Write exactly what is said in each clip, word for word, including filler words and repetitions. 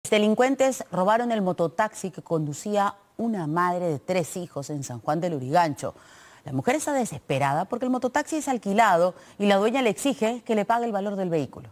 Delincuentes robaron el mototaxi que conducía una madre de tres hijos en San Juan del Lurigancho. La mujer está desesperada porque el mototaxi es alquilado y la dueña le exige que le pague el valor del vehículo.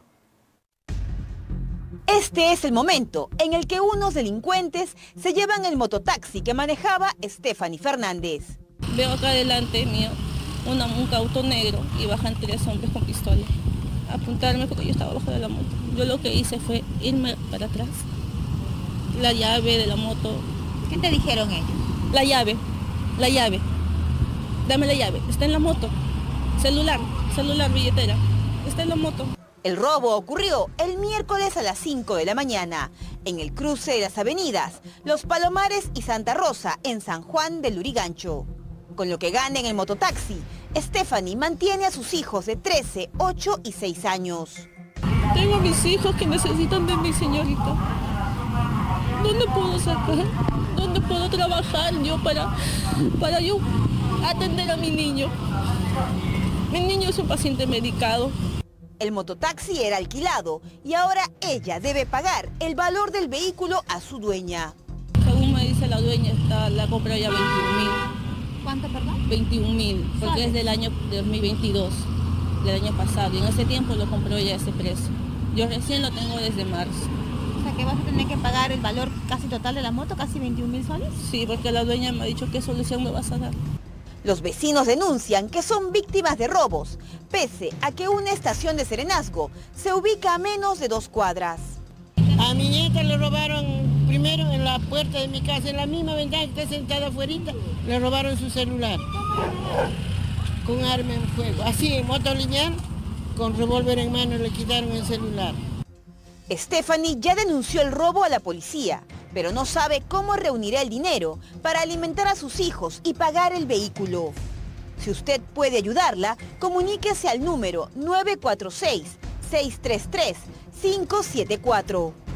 Este es el momento en el que unos delincuentes se llevan el mototaxi que manejaba Stephanie Fernández. Veo acá delante mío una, un auto negro y bajan tres hombres con pistola a apuntarme porque yo estaba abajo de la moto. Yo lo que hice fue irme para atrás. La llave de la moto. ¿Qué te dijeron ellos? La llave, la llave. Dame la llave, está en la moto. Celular, celular, billetera, está en la moto. El robo ocurrió el miércoles a las cinco de la mañana, en el cruce de las avenidas Los Palomares y Santa Rosa, en San Juan del Lurigancho. Con lo que gana en el mototaxi, Stephanie mantiene a sus hijos de trece, ocho y seis años. Tengo a mis hijos que necesitan de mi señorita. ¿Dónde puedo sacar? ¿Dónde puedo trabajar yo para, para yo atender a mi niño? Mi niño es un paciente medicado. El mototaxi era alquilado y ahora ella debe pagar el valor del vehículo a su dueña. Según me dice la dueña, está, la compró ya veintiún mil. ¿Cuánto, perdón? veintiún mil, porque es del año dos mil veintidós, del año pasado. Y en ese tiempo lo compró ella a ese precio. Yo recién lo tengo desde marzo. O sea que vas a tener que pagar el valor casi total de la moto, casi veintiún mil soles. Sí, porque la dueña me ha dicho qué solución me vas a dar. Los vecinos denuncian que son víctimas de robos, pese a que una estación de serenazgo se ubica a menos de dos cuadras. A mi nieta le robaron primero en la puerta de mi casa, en la misma ventana que está sentada afuera, le robaron su celular con arma en fuego. Así, en moto lineal, con revólver en mano le quitaron el celular. Stephanie ya denunció el robo a la policía, pero no sabe cómo reunirá el dinero para alimentar a sus hijos y pagar el vehículo. Si usted puede ayudarla, comuníquese al número nueve cuatro seis, seis tres tres, cinco siete cuatro.